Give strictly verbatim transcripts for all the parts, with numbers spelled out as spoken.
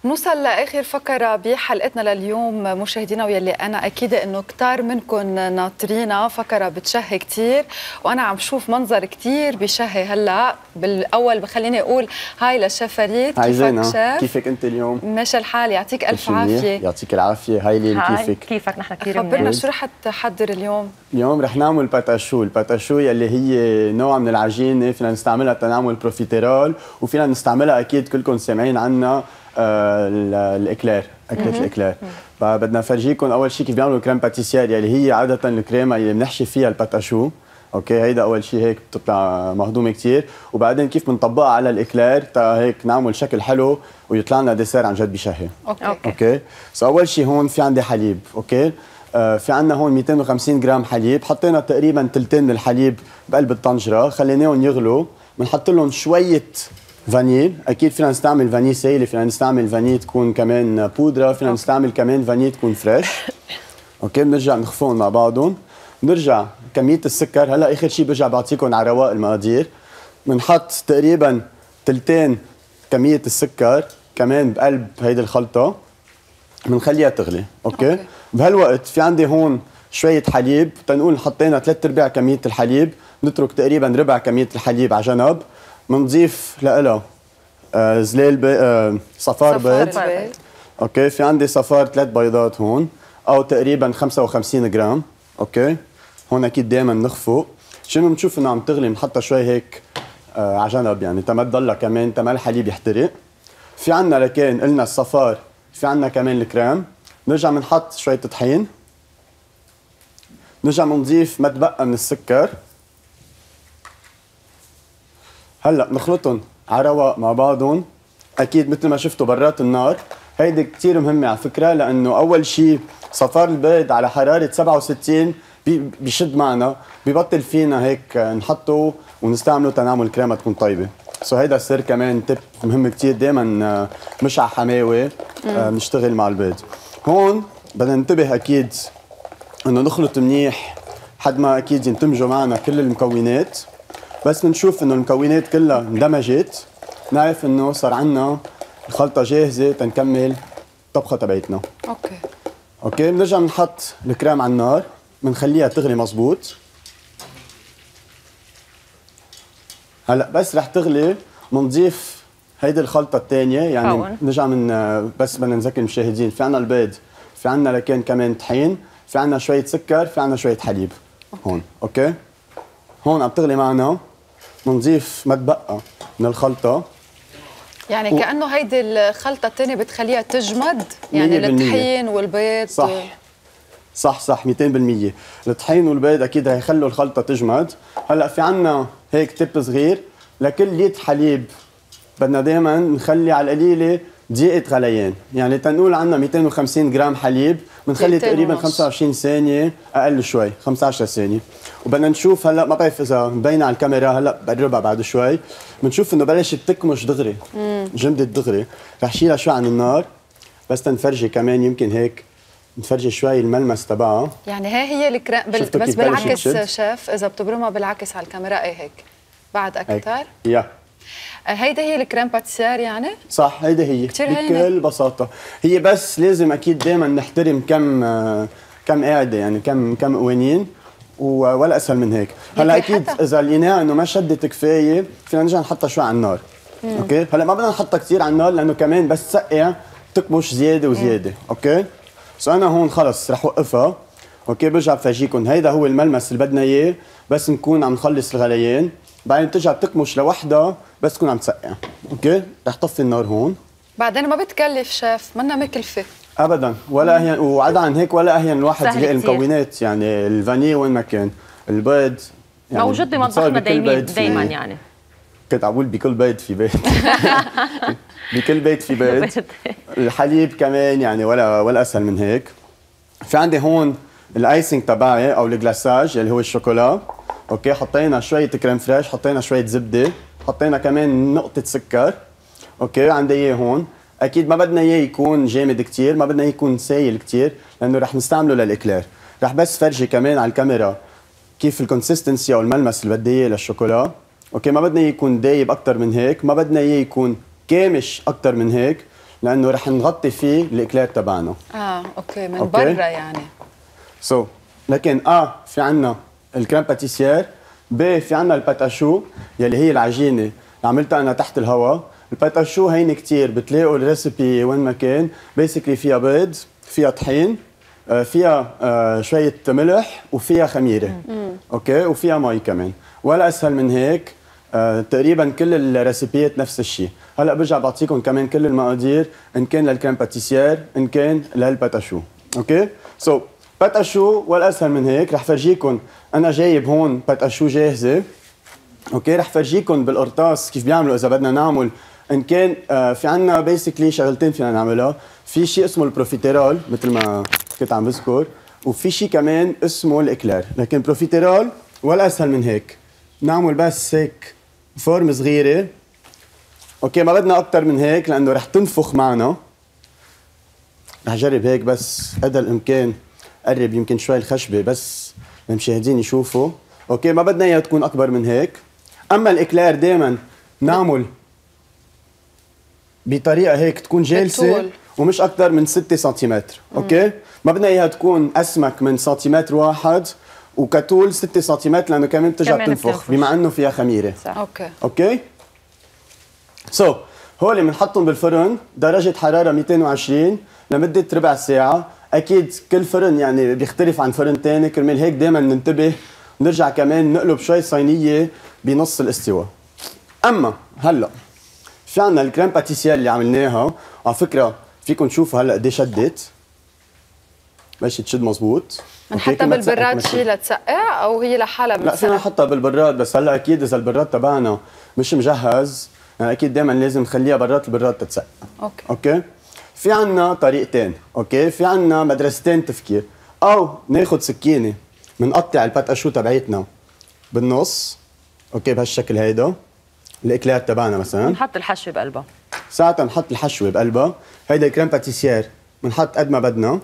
نوصل لاخر فقره بحلقتنا لليوم مشاهدينا، واللي انا اكيده انه كتار منكم ناطرينا. فقره بتشهي كتير، وانا عم شوف منظر كتير بشهي. هلا بالاول بخليني اقول هاي للشيف فريد. كيفك شيف؟ كيفك انت اليوم؟ ماشي الحال، يعطيك الف عافيه. يعطيك العافيه. هاي ليلى كيفك؟ كيفك؟ نحن كثير منيح. خبرنا شو رح تحضر اليوم؟ اليوم رح نعمل باتاشو. الباتاشو يلي هي نوع من العجينه فينا نستعملها تنعمل بروفيتيرول، وفينا نستعملها اكيد كلكم سامعين عنها آه الاكلير، اكله الاكلير. فبدنا نفرجيكم اول شيء كيف بيعملوا الكريم باتيسير يلي هي عاده الكريمه اللي بنحشي فيها الباتاشو. اوكي، هيدا اول شيء هيك بتطلع مهضومه كثير، وبعدين كيف بنطبقها على الاكلير تا هيك نعمل شكل حلو ويطلع لنا ديسير عن جد بشهي. اوكي اوكي سو اول شيء هون في عندي حليب. اوكي آه في عندنا هون مئتين وخمسين جرام حليب، حطينا تقريبا ثلثين من الحليب بقلب الطنجره، خليناهم يغلوا. بنحط لهم شويه فانيل، اكيد فينا نستعمل فانيل سائله، فينا نستعمل فانيل تكون كمان بودره، فينا نستعمل كمان فانيل تكون فريش. اوكي بنرجع نخفقهم مع بعضهم. بنرجع كميه السكر، هلا اخر شيء برجع بعطيكم على رواق المقادير. بنحط تقريبا ثلثين كميه السكر كمان بقلب هيدي الخلطه، بنخليها تغلي. أوكي؟, اوكي بهالوقت في عندي هون شويه حليب، تنقول حطينا ثلاث ارباع كميه الحليب، نترك تقريبا ربع كميه الحليب على جنب. بنضيف لها آه زليل بي... آه صفار بيض. اوكي في عندي صفار ثلاث بيضات هون، او تقريبا خمسة وخمسين جرام. اوكي هون اكيد دائما نخفق. شنو بنشوف انه عم تغلي بنحطها شوي هيك آه على جنب، يعني تما تضلها كمان تما الحليب يحترق. في عندنا لكن قلنا الصفار، في عندنا كمان الكريم. نرجع بنحط شويه طحين، نرجع بنضيف ما تبقى من السكر. هلا بنخلطهم على رواق مع بعضهم، اكيد مثل ما شفتوا برات النار. هيدي كثير مهمه على فكره، لانه اول شيء صفار البيض على حراره سبعة وستين بيشد معنا، ببطل فينا هيك نحطه ونستعمله تنعمل كريمه تكون طيبه. سو هيدا السر كمان تip مهم كثير، دائما مش على حماوه بنشتغل مع البيض. هون بدنا ننتبه اكيد انه نخلط منيح حد ما اكيد يندمجوا معنا كل المكونات. بس بنشوف انه المكونات كلها اندمجت، نعرف انه صار عندنا الخلطه جاهزه تنكمل الطبخه تبعتنا. اوكي اوكي بنرجع بنحط الكريم على النار، بنخليها تغلي مزبوط. هلا بس رح تغلي بنضيف هيدي الخلطه الثانيه، يعني بنرجع من بس بدنا نذكر المشاهدين في عندنا البيض، في عندنا لكن كمان طحين، في عندنا شويه سكر، في عندنا شويه حليب. أوكي. هون اوكي هون عم تغلي معنا، بنضيف ما تبقى من الخلطه. يعني و... كأنه هيدي الخلطة الثانية بتخليها تجمد، يعني الطحين والبيض. صح و... صح صح مئتين بالمئة. الطحين والبيض اكيد هيخلوا الخلطة تجمد. هلا في عنا هيك تip صغير، لكل لتر حليب بدنا دائما نخلي على القليلة دقيقة غليان، يعني تنقول عنا مئتين وخمسين جرام حليب بنخلي تقريبا خمسة وعشرين ثانية، اقل شوي خمسة عشر ثانية. وبدنا نشوف هلا ما بعرف اذا مبينه على الكاميرا، هلا بقربها بعد شوي، بنشوف انه بلشت تكمش دغري، جمدت دغري. رح شيلها شوي عن النار بس تنفرجي كمان يمكن هيك نفرجي شوي الملمس تبعها. يعني هي هي الكريم بل... بس بالعكس شيف، اذا بتبرمها بالعكس على الكاميرا ايه هيك بعد اكثر. يا هيدا هي الكريم باتيسير يعني؟ صح هيدا هي بكل بساطة. هي بس لازم اكيد دائما نحترم كم كم قاعدة، يعني كم كم قوانين، ولا اسهل من هيك. هلا اكيد اذا لقيناها انه ما شدت كفايه فينا نرجع نحطها شوي على النار. مم. اوكي هلا ما بدنا نحطها كثير على النار لانه كمان بس تسقع تكمش زياده وزياده. مم. اوكي سو انا هون خلص رح وقفها. اوكي برجع بفرجيكم هيدا هو الملمس اللي بدنا اياه، بس نكون عم نخلص الغليان، بعدين بترجع بتكمش لوحدها بس تكون عم تسقع. اوكي رح طفي النار هون. بعدين ما بتكلف شيف، منا مكلفه ابدا ولا اهين، وعدا عن هيك ولا اهين الواحد يلاقي المكونات، يعني الفانيليا وين ما كان، البيض يعني موجود بمطبخنا دايما دايما، يعني كنت عم بقول بكل بيت في بيت بكل بيت في بيت. الحليب كمان يعني ولا ولا اسهل من هيك. في عندي هون الايسنج تبعي او الجلاساج اللي هو الشوكولا. اوكي حطينا شويه كريم فريش، حطينا شويه زبده، حطينا كمان نقطه سكر. اوكي عندي اياه هون. اكيد ما بدنا اياه يكون جامد كثير، ما بدنا اياه يكون سايل كثير لانه رح نستعمله للاكلير. رح بس فرجي كمان على الكاميرا كيف الكونسيستنسي او الملمس اللي بدي اياه للشوكولا. اوكي ما بدنا اياه يكون دايب اكثر من هيك، ما بدنا اياه يكون كامش اكثر من هيك، لانه رح نغطي فيه الاكلير تبعنا. اه اوكي من أوكي. برا يعني. سو so, لكن اه في عنا الكريم باتيسير، ب في عنا الباتاشو يلي هي العجينه اللي عملتها انا تحت الهواء. الباتاشو هين كثير بتلاقوا الريسبي وين ما كان، بيسكلي فيها بيض، فيها طحين، فيها شويه ملح وفيها خميره. اوكي، وفيها مي كمان. ولا اسهل من هيك. تقريبا كل الريسيبيات نفس الشيء. هلا برجع بعطيكم كمان كل المقادير ان كان للكريم باتيسير ان كان للباتاشو. اوكي سو so, باتاشو ولا اسهل من هيك. رح فرجيكم انا جايب هون باتاشو جاهزه. اوكي رح فرجيكم بالقرطاس كيف بيعملوا اذا بدنا نعمل. ان كان آه في عنا بيسكلي شغلتين فينا نعملها. في شيء اسمه البروفيتيرول مثل ما كنت عم بذكر، وفي شيء كمان اسمه الاكلير. لكن بروفيتيرول ولا اسهل من هيك. نعمل بس هيك فورم صغيره. اوكي ما بدنا اكثر من هيك لانه رح تنفخ معنا. رح جرب هيك بس قدر الامكان قرب يمكن شوي الخشبه بس المشاهدين يشوفوا. اوكي ما بدنا اياها تكون اكبر من هيك. اما الاكلير دائما نعمل بطريقه هيك تكون جالسه بالطول. ومش اكثر من ستة سنتيمتر. اوكي ما بدنا اياها تكون اسمك من سنتيمتر واحد، وكتول ستة سنتيمتر لانه كمان بترجع تنفخ بما انه فيها خميره. صح. اوكي اوكي سو so, هول بنحطهم بالفرن درجه حراره مئتين وعشرين لمده ربع ساعه. اكيد كل فرن يعني بيختلف عن فرن ثاني، كرمال هيك دائما ننتبه. نرجع كمان نقلب شوي صينيه بنص الاستواء. اما هلا في عنا الكريم باتيسير اللي عملناها. على فكره فيكم تشوفوا هلا قد ايه شدت، بلشت تشد مزبوط. نحطها بالبراد شي لتسقع او هي لحالها بتسقع؟ لا فينا نحطها بالبراد، بس هلا اكيد اذا البراد تبعنا مش مجهز يعني اكيد دائما لازم نخليها برات البراد تتسقع. اوكي اوكي في عنا طريقتين. اوكي في عنا مدرستين تفكير. او ناخذ سكينه بنقطع الباتاشو تبعيتنا بالنص. اوكي بهالشكل هيدا الاكلير تبعنا مثلا. نحط الحشوه بقلبها. ساعتها نحط الحشوه بقلبها. هيدا الكريم باتيسير بنحط قد ما بدنا.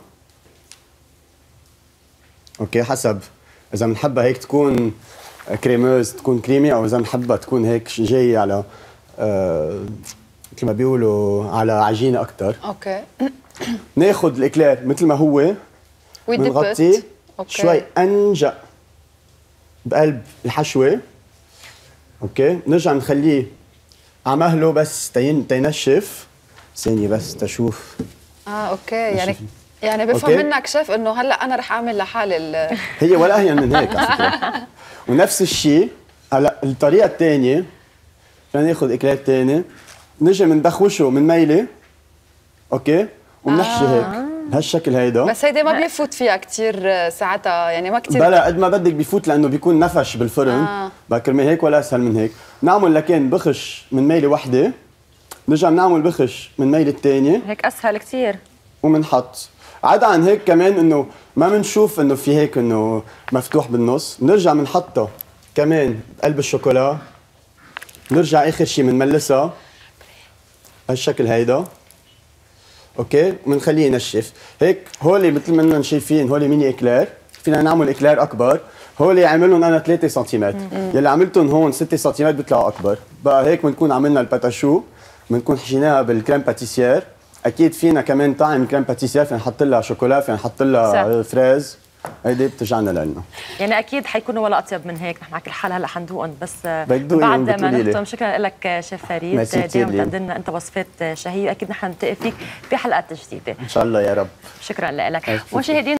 اوكي حسب اذا بنحبها هيك تكون كريموز تكون كريمي، او اذا بنحبها تكون هيك جاي على آه مثل ما بيقولوا على عجينه اكثر. اوكي ناخذ الاكلير مثل ما هو بنغطيه شوي انجا بقلب الحشوه. اوكي نرجع نخليه على مهله بس تين تينشف. ثانيه بس تشوف. اه اوكي يعني يعني بفهم أوكي. منك شيف انه هلا انا رح اعمل لحالي هي ولا اهين من هيك على فكره. ونفس الشيء هلا الطريقه الثانيه فينا ناخذ اكلير ثاني نجي بنبخوشه من ميله. اوكي وبنحشي آه. هيك بهالشكل هيدا. بس هيدي ما بيفوت فيها كثير ساعتها يعني ما كثير. بلا قد ما بدك بيفوت لانه بيكون نفش بالفرن. آه. بكرمال هيك ولا اسهل من هيك. نعمل لكن بخش من ميله وحده، نرجع بنعمل بخش من ميله الثانيه هيك اسهل كثير. وبنحط عدا عن هيك كمان انه ما بنشوف انه في هيك انه مفتوح بالنص. بنرجع بنحطها كمان بقلب الشوكولا. نرجع اخر شيء بنملسها هالشكل هيدا. اوكي وبنخليه ينشف هيك. هولي مثل ما انتم شايفين هولي ميني اكلير. فينا نعمل اكلير اكبر. هولي عاملهم انا ثلاثة سنتيمتر، يلي عملتهم هون ستة سنتيمتر بيطلعوا اكبر. بقى هيك بنكون عملنا الباتاشو، بنكون حشيناها بالكريم باتيسير. اكيد فينا كمان طعم الكريم باتيسير فينا نحط لها شوكولا، فينا نحط لها فريز. هيدي بترجعنا لنا. يعني اكيد حيكونوا ولا اطيب من هيك. نحن على كل حال هلا حندوقهم بس بعد ما نختم. شكرا لك شيف فريد، دائما بتقدم لنا انت وصفات شهيه. اكيد نحن نلتقي فيك بحلقات جديده ان شاء الله يا رب. شكرا لك مشاهدين.